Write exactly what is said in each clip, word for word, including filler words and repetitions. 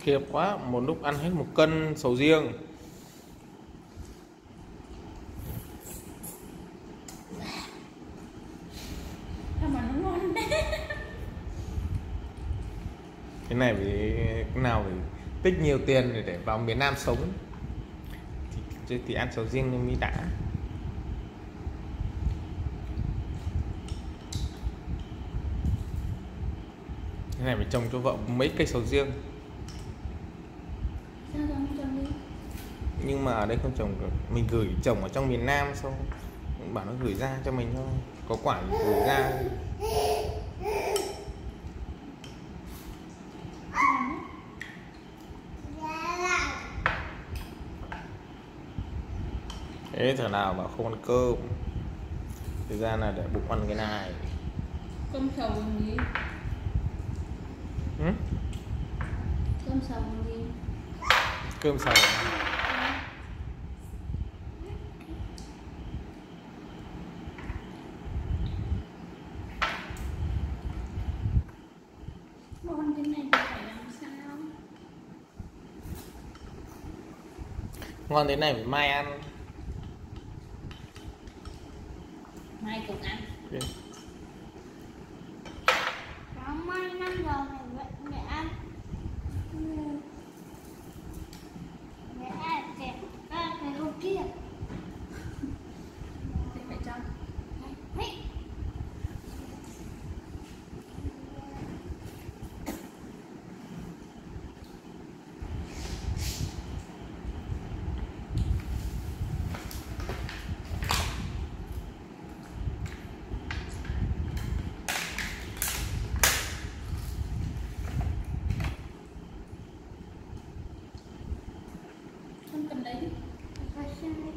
Khiếp quá, một lúc ăn hết một cân sầu riêng. Sao mà nó ngon thế? Cái này phải cái nào phải tích nhiều tiền để, để vào miền Nam sống thì, thì ăn sầu riêng mới đã. Cái này phải trồng cho vợ mấy cây sầu riêng. Sao không trồng đi? Nhưng mà ở đây không trồng được. Mình gửi trồng ở trong miền Nam xong bảo nó gửi ra cho mình thôi. Có quả thì gửi ra. Thế thở nào mà không ăn cơm. Thực ra là để bụng ăn cái này. Cơm sầu làm gì? Ừ? Cơm sầu làm gì? Cơm sầu. Ngon thế này thì phải làm sao? Ngon thế này phải mai ăn. Mai cùng ăn. Okay. Sáng mai năm giờ phải vậy mẹ ăn. Mẹ ăn kẹt ra cái hôm kia. Thì phải cho. Hey. Con cầm lấy đi. Phải xem đi.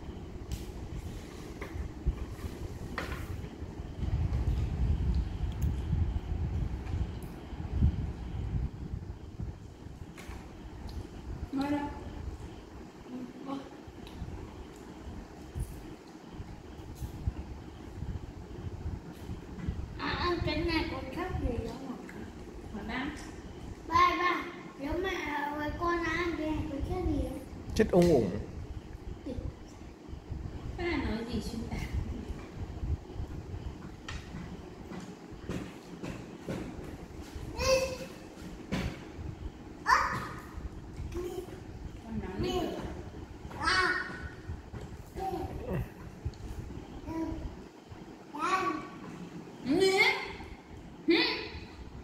Nói đâu? À, ăn cái này còn khác gì đâu mà. Hỏi ba. Ba ba, nếu mẹ với con ăn cái này có khác gì đâu. Chất ung ủng. Ba nói gì xuyên tạc?